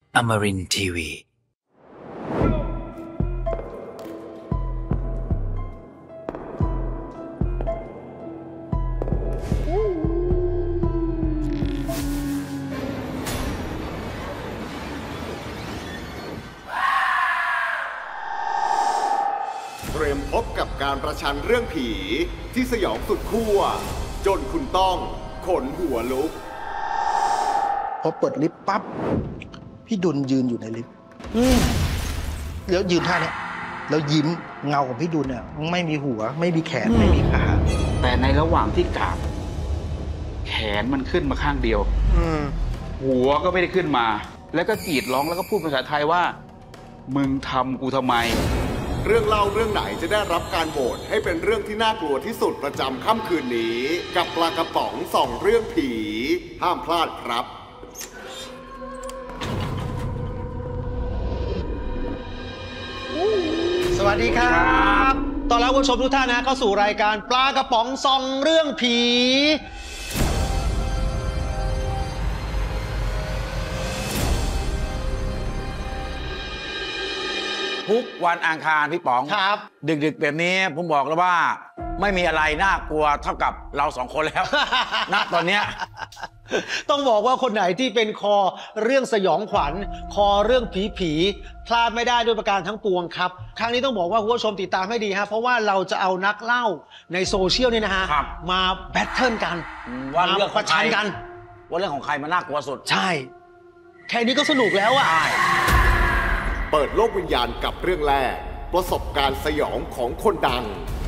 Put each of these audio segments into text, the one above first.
Amarin Tiwi. เตรียมพบกับการประชันเรื่องผีที่สยองสุดขั้วจนคุณต้องขนหัวลุกพอเปิดลิฟต์ปั๊บพี่ดุลยืนอยู่ในลิฟต์แล้วยืนท่านี้แล้วยิ้มเงาของพี่ดุลเนี่ยไม่มีหัวไม่มีแขนไม่มีขาแต่ในระหว่างที่กราบแขนมันขึ้นมาข้างเดียวหัวก็ไม่ได้ขึ้นมาแล้วก็กรีดร้องแล้วก็พูดภาษาไทยว่ามึงทำกูทำไมเรื่องเล่าเรื่องไหนจะได้รับการโหวตให้เป็นเรื่องที่น่ากลัวที่สุดประจำค่ำคืนนี้กับปลากระป๋องส่องเรื่องผีห้ามพลาดครับสวัสดีครับตอนรับคุณผู้ชมทุกท่านนะเข้าสู่รายการปลากระป๋องส่องเรื่องผีทุกวันอังคารพี่ป๋องครับดึกๆแบบนี้ผมบอกแล้วว่าไม่มีอะไรน่ากลัวเท่ากับเราสองคนแล้ว ณตอนเนี้ยต้องบอกว่าคนไหนที่เป็นคอเรื่องสยองขวัญคอเรื่องผีพลาดไม่ได้ด้วยประการทั้งปวงครับครั้งนี้ต้องบอกว่าคุณผู้ชมติดตามให้ดีฮะเพราะว่าเราจะเอานักเล่าในโซเชียลนี่นะฮะมาแบทเทิลกันว่าเรื่องประชันกันว่าเรื่องของใครมันน่ากลัวสุดใช่แค่นี้ก็สนุกแล้วอ่ะเปิดโลกวิญญาณกับเรื่องแรกประสบการณ์สยองของคนดัง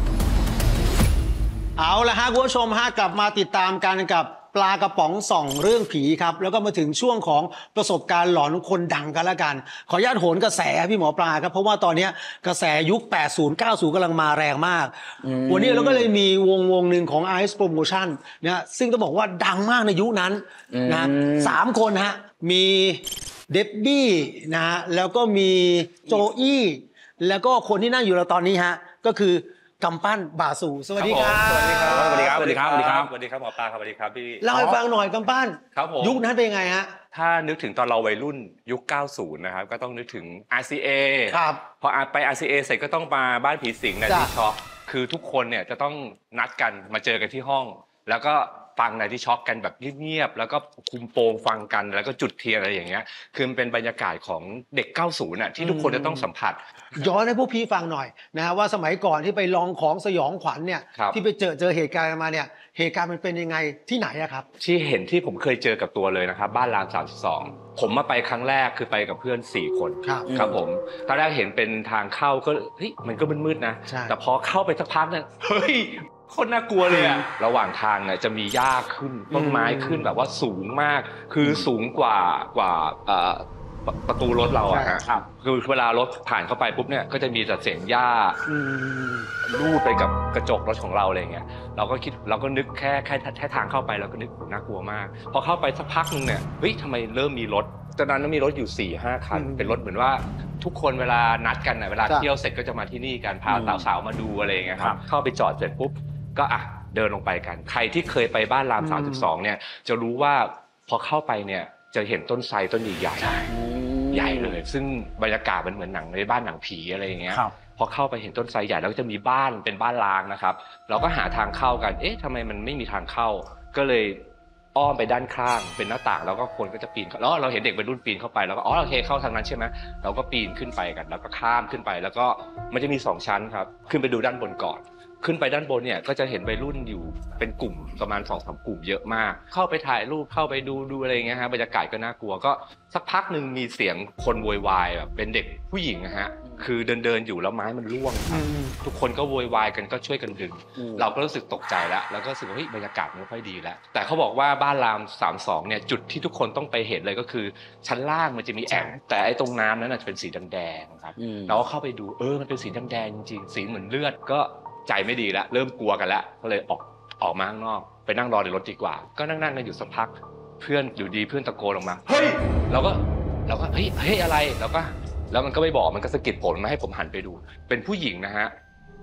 เอาละฮะคุณผู้ชมฮะกลับมาติดตามกันกับปลากระป๋องส่องเรื่องผีครับแล้วก็มาถึงช่วงของประสบการณ์หลอนคนดังกันละกันขออนุญาตโหนกระแสพี่หมอปลาครับเพราะว่าตอนนี้กระแสยุค80 90กำลังมาแรงมากวันนี้เราก็เลยมีวงหนึ่งของ Ice Promotion นะซึ่งต้องบอกว่าดังมากในยุคนั้นนะ3 คนฮะมีเดบบี้นะฮะแล้วก็มีโจอี้แล้วก็คนที่นั่งอยู่เราตอนนี้ฮะก็คือกำปั้นบ่าสู่สวัสดีครับสวัสดีครับสวัสดีครับสวัสดีครับสวัสดีครับสวัสดีครับหมอปลาครับสวัสดีครับพี่เล่าให้ฟังหน่อยกำปั้นครับผมยุคนั้นเป็นยังไงฮะถ้านึกถึงตอนเราวัยรุ่นยุค90นะครับก็ต้องนึกถึง RCA ครับพอไป RCA เสร็จก็ต้องมาบ้านผีสิงในที่ช็อคคือทุกคนเนี่ยจะต้องนัดกันมาเจอกันที่ห้องแล้วก็ฟังในที่ช็อคกันแบบเงียบๆแล้วก็คุมโปงฟังกันแล้วก็จุดเทียนอะไรอย่างเงี้ยคือมันเป็นบรรยากาศของเด็ก90น่ะที่ทุกคนจะต้องสัมผัสย้อนให้พวกพี่ฟังหน่อยนะฮะว่าสมัยก่อนที่ไปลองของสยองขวัญเนี่ยที่ไปเจอเหตุการณ์มาเนี่ยเหตุการณ์มันเป็นยังไงที่ไหนอะครับที่เห็นที่ผมเคยเจอกับตัวเลยนะครับบ้านราม32ผมมาไปครั้งแรกคือไปกับเพื่อน4 คนครับผมตอนแรกเห็นเป็นทางเข้าก็เฮ้ยมันก็มืดๆนะแต่พอเข้าไปสักพักเนี่ยเฮ้ยคนน่ากลัวเลยอะระหว่างทางเนี่ยจะมีหญ้าขึ้นต้นไม้ขึ้นแบบว่าสูงมากคือสูงกว่าประตูรถเราอะฮะคือเวลารถผ่านเข้าไปปุ๊บเนี่ยก็จะมีแต่เสียงหญ้าลูบไปกับกระจกรถของเราอะไรเงี้ยเราก็นึกแค่ทางเข้าไปเราก็นึกน่ากลัวมากพอเข้าไปสักพักนึงเนี่ยเฮ้ยทำไมเริ่มมีรถตอนนั้นมีรถอยู่ 4-5 คันเป็นรถเหมือนว่าทุกคนเวลานัดกันเวลาเที่ยวเสร็จก็จะมาที่นี่กันพาสาวๆมาดูอะไรเงี้ยครับเข้าไปจอดเสร็จปุ๊บก็เดินลงไปกันใครที่เคยไปบ้านราม32เนี่ยจะรู้ว่าพอเข้าไปเนี่ยจะเห็นต้นไทรต้นใหญ่ใหญ่เลยซึ่งบรรยากาศมันเหมือนหนังในบ้านหนังผีอะไรอย่างเงี้ยพอเข้าไปเห็นต้นไทรใหญ่แล้วก็จะมีบ้านเป็นบ้านร้างนะครับเราก็หาทางเข้ากันเอ๊ะทำไมมันไม่มีทางเข้าก็เลยอ้อมไปด้านข้างเป็นหน้าต่างแล้วก็คนก็จะปีนแล้วเราเห็นเด็กวัยรุ่นปีนเข้าไปแล้วก็โอเคเข้าทางนั้นใช่ไหมเราก็ปีนขึ้นไปกันแล้วก็ข้ามขึ้นไปแล้วก็มันจะมี2 ชั้นครับขึ้นไปดูด้านบนก่อนขึ้นไปด้านบนเนี่ยก็จะเห็นวัยรุ่นอยู่เป็นกลุ่มประมาณ 2-3 กลุ่มเยอะมากเข้าไปถ่ายรูปเข้าไปดูอะไรอย่างเงี้ยฮะบรรยากาศก็น่ากลัวก็สักพักนึงมีเสียงคนโวยวายแบบเป็นเด็กผู้หญิงนะฮะคือเดินอยู่แล้วไม้มันร่วงครับทุกคนก็โวยวายกันก็ช่วยกันดึงเราก็รู้สึกตกใจแล้วก็รู้สึกว่าเฮ้ยบรรยากาศไม่ค่อยดีแล้วแต่เขาบอกว่าบ้านราม32เนี่ยจุดที่ทุกคนต้องไปเห็นเลยก็คือชั้นล่างมันจะมีแอ่งแต่ไอ้ตรงน้ำนั้นจะเป็นสีแดงๆครับเราก็เข้าไปดูมันเป็นสีแดงๆจริงๆสีเหมือนเลือดก็ใจไม่ดีแล้วเริ่มกลัวกันแล้วก็เลยออกมาข้างนอกไปนั่งรอในรถดีกว่าก็นั่งกันอยู่สักพักเพื่อนอยู่ดีเพื่อนตะโกนออกมาเฮ้ยเราก็เฮ้ยอะไรแล้วมันก็ไม่บอกมันก็สะกิดผมมาให้ผมหันไปดูเป็นผู้หญิงนะฮะ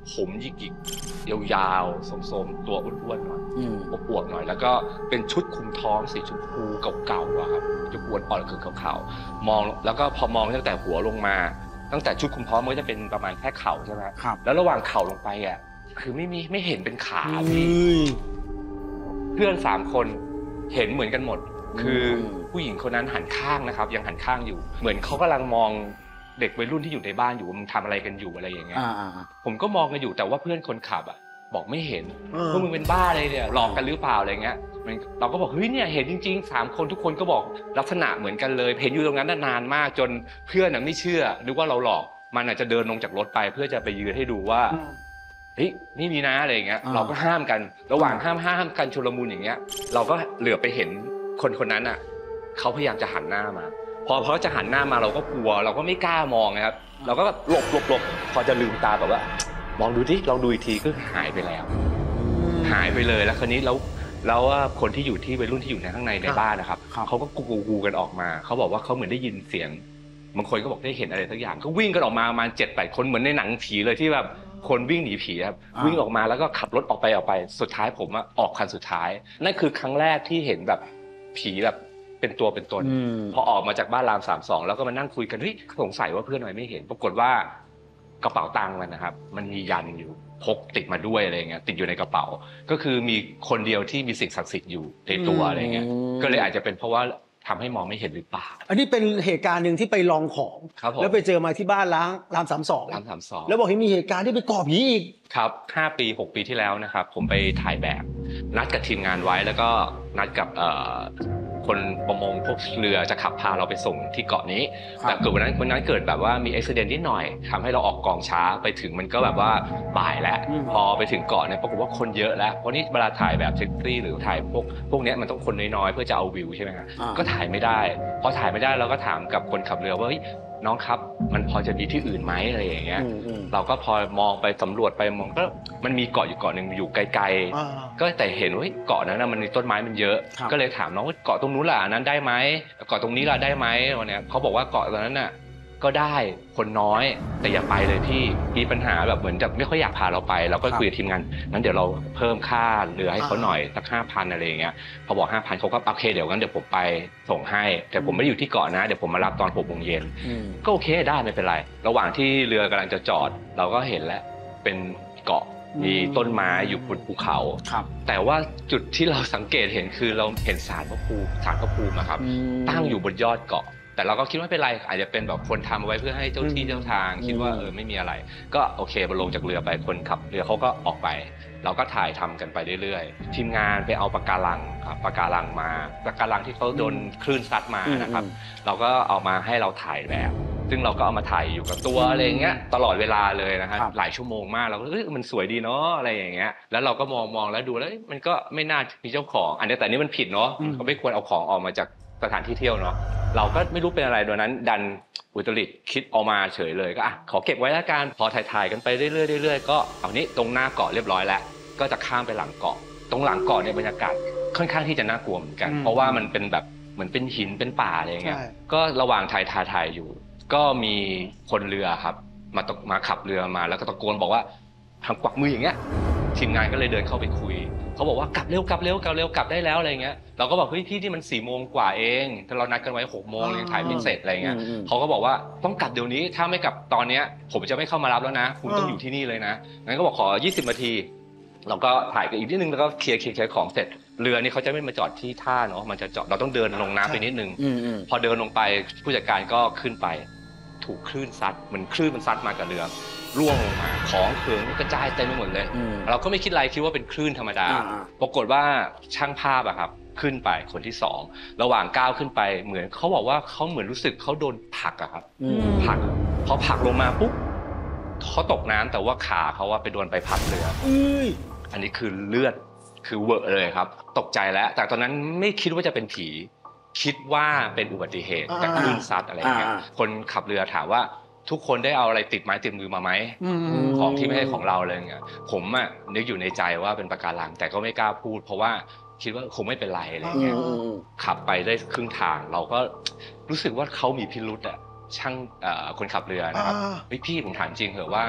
ผมหยิกๆยาวๆสมๆตัวอ้วนๆหน่อยอวบๆหน่อยแล้วก็เป็นชุดคลุมท้องสีชมพูเก่าๆอะครับจะอ้วนอ่อนคือขาวๆมองแล้วก็พอมองตั้งแต่หัวลงมาตั้งแต่ชุดคลุมท้องมันก็จะเป็นประมาณแค่เข่าใช่ไหมครับแล้วระหว่างเข่าลงไปอ่ะคือไม่เห็นเป็นขาพี่เพื่อน3 คนเห็นเหมือนกันหมดคือผู้หญิงคนนั้นหันข้างนะครับยังหันข้างอยู่เหมือนเขากำลังมองเด็กวัยรุ่นที่อยู่ในบ้านอยู่ว่ามึงทำอะไรกันอยู่อะไรอย่างเงี้ยผมก็มองกันอยู่แต่ว่าเพื่อนคนขับอ่ะบอกไม่เห็นพวกมึงเป็นบ้าอะไรเนี่ยหลอกกันหรือเปล่าอะไรเงี้ยเราก็บอกเฮ้ยเนี่ยเห็นจริงๆ3 คนทุกคนก็บอกลักษณะเหมือนกันเลยเห็นอยู่ตรงนั้นนานมากจนเพื่อนไม่เชื่อนึกว่าเราหลอกมันอาจจะเดินลงจากรถไปเพื่อจะไปยืนให้ดูว่าเฮ้ยนี่มีนะอะไรอย่างเงี้ยเราก็ห้ามกันระหว่างห้ามกันชุลมุนอย่างเงี้ยเราก็เหลือไปเห็นคนนั้นอ่ะเขาพยายามจะหันหน้ามาพอเขาจะหันหน้ามาเราก็กลัวเราก็ไม่กล้ามองนะครับเราก็หลบพอจะลืมตาแบบว่ามองดูดิลองดูอีกทีก็หายไปแล้วหายไปเลยแล้วคราวนี้แล้วว่าคนที่อยู่ที่วัยรุ่นที่อยู่ในข้างในบ้านนะครับเขาก็กูกันออกมาเขาบอกว่าเขาเหมือนได้ยินเสียงบางคนก็บอกได้เห็นอะไรสักอย่างก็วิ่งกันออกมาประมาณ 7-8 คนเหมือนในหนังผีเลยที่แบบคนวิ่งหนีผีครับวิ่งออกมาแล้วก็ขับรถออกไปสุดท้ายผมออกคันสุดท้ายนั่นคือครั้งแรกที่เห็นแบบผีแบบเป็นตัวเป็นตนพอออกมาจากบ้านราม32แล้วก็มานั่งคุยกันเฮ้ยสงสัยว่าเพื่อนทำไมไม่เห็นปรากฏว่ากระเป๋าตังค์มันนะครับมันมียันอยู่พกติดมาด้วยอะไรเงี้ยติดอยู่ในกระเป๋าก็คือมีคนเดียวที่มีสิ่งศักดิ์สิทธิ์อยู่ในตัวอะไรเงี้ยก็เลยอาจจะเป็นเพราะว่าทำให้มองไม่เห็นหรือเปล่าอันนี้เป็นเหตุการณ์หนึ่งที่ไปลองของแล้วไปเจอมาที่บ้านราม32แล้วบอกให้มีเหตุการณ์ที่ไปก่อผีอีกครับ5 ปี 6 ปีที่แล้วนะครับผมไปถ่ายแบบนัดกับทีมงานไว้แล้วก็นัดกับคนประมงพวกเรือจะขับพาเราไปส่งที่เกาะนี้แต่เกิดวันนั้นเกิดแบบว่ามีอุบัติเหตุนิดหน่อยทำให้เราออกกองช้าไปถึงมันก็แบบว่าบ่ายแล้วพอไปถึงเกาะเนี่ยปรากฏว่าคนเยอะแล้วเพราะนี่เวลาถ่ายแบบเซ็กซี่หรือถ่ายพวกนี้มันต้องคนน้อยๆเพื่อจะเอาวิวใช่ไหมครับก็ถ่ายไม่ได้พอถ่ายไม่ได้เราก็ถามกับคนขับเรือว่าน้องครับมันพอจะมีที่อื่นไหมอะไรอย่างเงี้ยเราก็พอมองไปสำรวจไปมองก็มันมีเกาะอยู่เกาะหนึ่งอยู่ไกลๆก็แต่เห็นว่าเกาะนั้นมันมีต้นไม้มันเยอะก็เลยถามน้องว่าเกาะตรงนู้นล่ะนั้นได้ไหมเกาะตรงนี้ล่ะได้ไหมวันนี้เขาบอกว่าเกาะตรงนั้นน่ะก็ได้คนน้อยแต่อย่าไปเลยพี่มีปัญหาแบบเหมือนจะไม่ค่อยอยากพาเราไปเราก็คุยกับทีมงานงั้นเดี๋ยวเราเพิ่มค่าเรือให้เขาหน่อยสัก 5,000 อะไรอย่างเงี้ยพอบอก 5,000 เขาก็โอเคเดี๋ยวงั้นเดี๋ยวผมไปส่งให้แต่ผมไม่ได้อยู่ที่เกาะนะเดี๋ยวผมมารับตอน 6 โมงเย็นก็โอเคได้ไม่เป็นไรระหว่างที่เรือกำลังจะจอดเราก็เห็นแล้วเป็นเกาะมีต้นไม้อยู่บนภูเขาแต่ว่าจุดที่เราสังเกตเห็นคือเราเห็นศาลพระภูมิครับตั้งอยู่บนยอดเกาะแต่เราก็คิดว่าไม่เป็นไรอาจจะเป็นแบบคนทำเอาไว้เพื่อให้เจ้าที่เจ้าทางคิดว่าไม่มีอะไรก็โอเคลงจากเรือไปคนขับเรือเขาก็ออกไปเราก็ถ่ายทำกันไปเรื่อยๆทีมงานไปเอาปะการังครับปะการังมาปะการังที่เขาโดนคลื่นซัดมานะครับเราก็เอามาให้เราถ่ายแบบซึ่งเราก็เอามาถ่ายอยู่กับตัวอะไรอย่างเงี้ยตลอดเวลาเลยนะครับหลายชั่วโมงมากเราก็มันสวยดีเนาะอะไรอย่างเงี้ยแล้วเราก็มองแล้วดูแล้วมันก็ไม่น่ามีเจ้าของอันนี้แต่นี่มันผิดเนาะเขาไม่ควรเอาของออกมาจากสถานที่เที่ยวเนาะเราก็ไม่รู้เป็นอะไรโดยนั้นดันอุตริคิดออกมาเฉยเลยก็ขอเก็บไว้แล้วกันพอถ่ายกันไปเรื่อยๆก็เอานี้ตรงหน้าเกาะเรียบร้อยแล้วก็จะข้ามไปหลังเกาะตรงหลังเกาะเนี่ยบรรยากาศค่อนข้างที่จะน่ากลัวเหมือนกันเพราะว่ามันเป็นแบบเหมือนเป็นหินเป็นป่าอะไรอย่างเงี้ยก็ระหว่างถ่ายอยู่ก็มีคนเรือครับมาขับเรือมาแล้วก็ตะโกนบอกว่าทำกวักมืออย่างเงี้ยทีมงานก็เลยเดินเข้าไปคุยเขาบอกว่ากลับเร็วกลับได้แล้วอะไรเงี้ยเราก็บอกเฮ้ยพี่ที่มัน4 โมงกว่าเองแต่เรานัดกันไว้6 โมงยังถ่ายไม่เสร็จอะไรเงี้ยเขาก็บอกว่าต้องกลับเดี๋ยวนี้ถ้าไม่กลับตอนเนี้ยผมจะไม่เข้ามารับแล้วนะคุณต้องอยู่ที่นี่เลยนะงั้นก็บอกขอ20 นาทีเราก็ถ่ายกันอีกนิดนึงแล้วก็เคลียร์ของเสร็จเรือนี่เขาจะไม่มาจอดที่ท่าเนาะมันจะจอดเราต้องเดินลงน้ำไปนิดนึงพอเดินลงไปผู้จัดการก็ขึ้นไปถูกคลื่นซัดเหมือนคลื่นมันซัดมากับเรือร่วงลงมาของเขิงกระจายเต็มไปหมดเลยเราก็ไม่คิดอะไรคิดว่าเป็นคลื่นธรรมดาปรากฏว่าช่างภาพอะครับขึ้นไปคนที่2ระหว่างก้าวขึ้นไปเหมือนเขาบอกว่าเขาเหมือนรู้สึกเขาโดนผลักอะครับผลักพอผลักลงมาปุ๊บเขาตกน้ำแต่ว่าขาเขาไปโดนใบพัดเรืออันนี้คือเลือดคือเวอะเลยครับตกใจแล้วแต่ตอนนั้นไม่คิดว่าจะเป็นผีคิดว่าเป็นอุบัติเหตุจากคลื่นซัดอะไรอย่างเงี้ยคนขับเรือถามว่าทุกคนได้เอาอะไรติดไม้ติดมือมาไหมของที่ไม่ใช่ของเราเลยเงี้ยผมนึกอยู่ในใจว่าเป็นปะการังแต่ก็ไม่กล้าพูดเพราะว่าคิดว่าคงไม่เป็นไรอะไรเงี้ยขับไปได้ครึ่งทางเราก็รู้สึกว่าเขามีพิรุธช่างคนขับเรือนะครับพี่ผมถามจริงเหรอว่า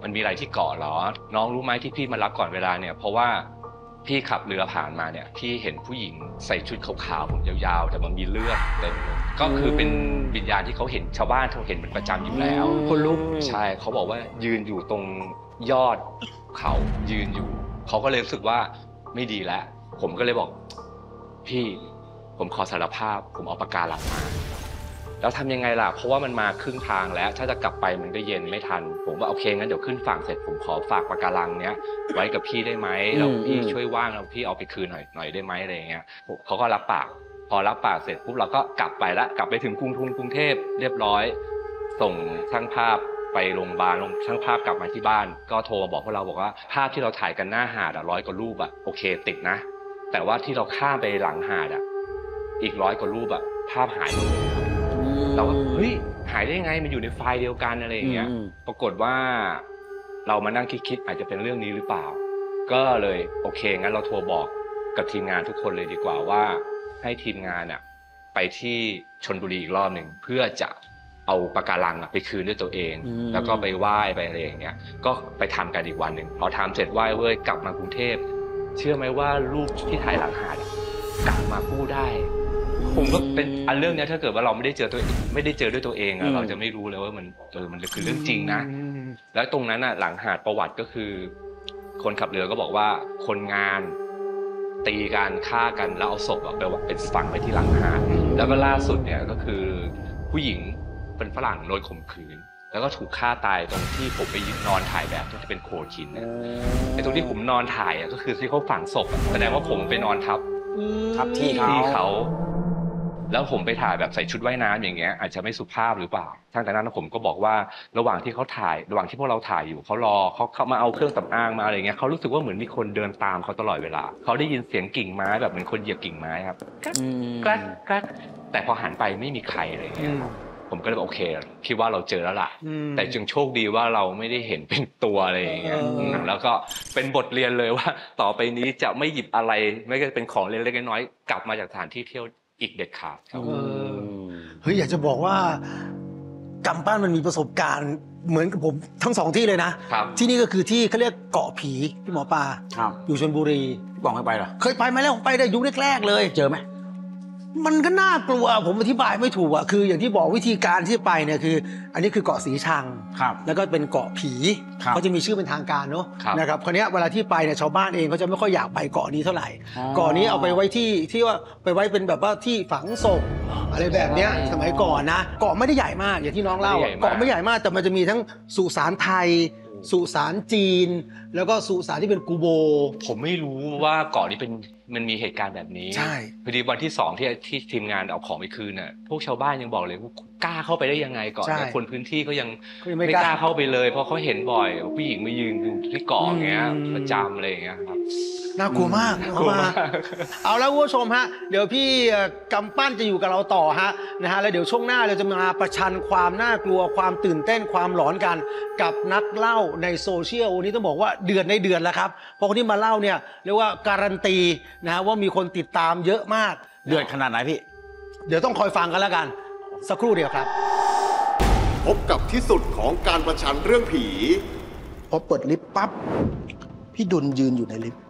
มันมีอะไรที่เกาะเหรอน้องรู้ไหมที่พี่มารับก่อนเวลาเนี่ยเพราะว่าพี่ขับเรือผ่านมาเนี่ยพี่เห็นผู้หญิงใส่ชุดขาวๆผมยาวๆแต่มันมีเลือดเต็มเลยก็คือเป็นวิญญาณที่เขาเห็นชาวบ้านเขาเห็นเป็นประจำอยู่แล้วคนลุกใช่เขาบอกว่ายืนอยู่ตรงยอดเขายืนอยู่เขาก็เลยรู้สึกว่าไม่ดีแล้วผมก็เลยบอกพี่ผมขอสารภาพผมเอาปะการังมาแล้วทำยังไงล่ะเพราะว่ามันมาครึ่งทางแล้วถ้าจะกลับไปมันก็เย็นไม่ทันผมว่าโอเคงั้นเดี๋ยวขึ้นฝั่งเสร็จผมขอฝากปะการังเนี้ยไว้กับพี่ได้ไหมแล้วพี่ช่วยว่างแล้วพี่เอาไปคืนหน่อยได้ไหมอะไรอย่างเงี้ยเขาก็รับปากพอรับปากเสร็จปุ๊บเราก็กลับไปละกลับไปถึงกรุงเทพเรียบร้อยส่งช่างภาพไปโรงพยาบาลช่างภาพกลับมาที่บ้านก็โทรมาบอกพวกเราบอกว่าภาพที่เราถ่ายกันหน้าหาด100 กว่ารูปโอเคติดนะแต่ว่าที่เราข้ามไปหลังหาดอีก100 กว่ารูปภาพหายหมดเลยเราก็เฮ้ยหายได้ไงมันอยู่ในไฟล์เดียวกันอะไรอย่างเงี้ยปรากฏว่าเรามานั่งคิดอาจจะเป็นเรื่องนี้หรือเปล่าก็เลยโอเคงั้นเราโทรบอกกับทีมงานทุกคนเลยดีกว่าว่าให้ทีมงานไปที่ชลบุรีอีกรอบหนึ่งเพื่อจะเอาปะการังไปคืนด้วยตัวเองแล้วก็ไปไหว้ไปอะไรอย่างเงี้ยก็ไปทำกันอีกวันหนึ่งพอทำเสร็จไหว้เว้ยกลับมากรุงเทพเชื่อไหมว่ารูปที่ถ่ายหลังหาดกลับมากู้ได้ผมก็เป็นอันเรื่องนี้ถ้าเกิดว่าเราไม่ได้เจอด้วยตัวเองเราจะไม่รู้เลยว่ามันคือเรื่องจริงนะแล้วตรงนั้นหลังหาดประวัติก็คือคนขับเรือก็บอกว่าคนงานตีกันฆ่ากันแล้วเอาศพเป็นฝังไว้ที่หลังหาดแล้วก็ล่าสุดเนี่ยก็คือผู้หญิงเป็นฝรั่งโดนข่มขืนแล้วก็ถูกฆ่าตายตรงที่ผมไปนอนถ่ายแบบที่เป็นโขดหินไอ้ตรงที่ผมนอนถ่ายก็คือที่เขาฝังศพแสดงว่าผมไปนอนทับที่เขาแล้วผมไปถ่ายแบบใส่ชุดว่ายน้ำอย่างเงี้ยอาจจะไม่สุภาพหรือเปล่าทั้งแต่นั้นผมก็บอกว่าระหว่างที่เขาถ่ายระหว่างที่พวกเราถ่ายอยู่เขารอเขามาเอาเครื่องสำอางมาอะไรเงี้ยเขารู้สึกว่าเหมือนมีคนเดินตามเขาตลอดเวลาเขาได้ยินเสียงกิ่งไม้แบบเหมือนคนเหยียบกิ่งไม้ครับกลักแต่พอหันไปไม่มีใครอะไรเงี้ยผมก็เลยโอเคคิดว่าเราเจอแล้วล่ะแต่จึงโชคดีว่าเราไม่ได้เห็นเป็นตัวอะไรอย่างเงี้ยแล้วก็เป็นบทเรียนเลยว่าต่อไปนี้จะไม่หยิบอะไรไม่ว่าจะเป็นของเล็กๆน้อยๆกลับมาจากสถานที่เที่ยวอีกเด็ดขาดครับเฮ้ยอยากจะบอกว่ากำปั้นมันมีประสบการณ์เหมือนกับผมทั้ง2ที่เลยนะที่นี่ก็คือที่เขาเรียกเกาะผีพี่หมอปลาอยู่ชลบุรีพี่ป๋องเคยไปเหรอเคยไปมาแล้วผมไปได้ยุคแรกๆเลยเจอไหมมันก็น่ากลัวผมอธิบายไม่ถูกคืออย่างที่บอกวิธีการที่ไปเนี่ยคืออันนี้คือเกาะสีชังแล้วก็เป็นเกาะผีเขาจะมีชื่อเป็นทางการเนาะนะครับคราวนี้เวลาที่ไปเนี่ยชาวบ้านเองเขาจะไม่ค่อยอยากไปเกาะนี้เท่าไหร่เกาะนี้เอาไปไว้ที่ว่าไปไว้เป็นแบบว่าที่ฝังศพอะไรแบบเนี้ยสมัยก่อนนะเกาะไม่ได้ใหญ่มากอย่างที่น้องเล่าเกาะไม่ใหญ่มากแต่มันจะมีทั้งสุสานไทยสุสานจีนแล้วก็สุสานที่เป็นกูโบผมไม่รู้ว่าเกาะนี้มันมีเหตุการณ์แบบนี้ใช่พอดีวันที่2ที่ทีมงานเอาของไปคืนน่ะพวกชาวบ้านยังบอกเลยว่ากล้าเข้าไปได้ยังไงเกาะเนี่ยคนพื้นที่ก็ยังไม่กล้าเข้าไปเลยเพราะเขาเห็นบ่อยผู้หญิงมายืนที่เกาะอย่างเงี้ยประจำอะไรอย่างเงี้ยครับน่ากลัวมากเอาแล้วคุณผู้ชมฮะเดี๋ยวพี่กำปั้นจะอยู่กับเราต่อนะฮะแล้วเดี๋ยวช่วงหน้าเราจะมาประชันความน่ากลัวความตื่นเต้นความหลอนกันกับนักเล่าในโซเชียลวันนี้ต้องบอกว่าเดือนในเดือนแล้วครับเพราะคนที่มาเล่าเนี่ยเรียกว่าการันตีนะว่ามีคนติดตามเยอะมากเดือดขนาดไหนพี่เดี๋ยวต้องคอยฟังกันแล้วกันสักครู่เดียวครับพบกับที่สุดของการประชันเรื่องผีพอเปิดลิฟต์ปั๊บพี่ดุลยืนอยู่ในลิฟต์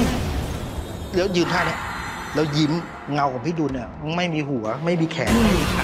แล้วยืนท่านี้แล้วยิ้มเงาของพี่ดุลเนี่ยไม่มีหัวไม่มีแขนไม่มีข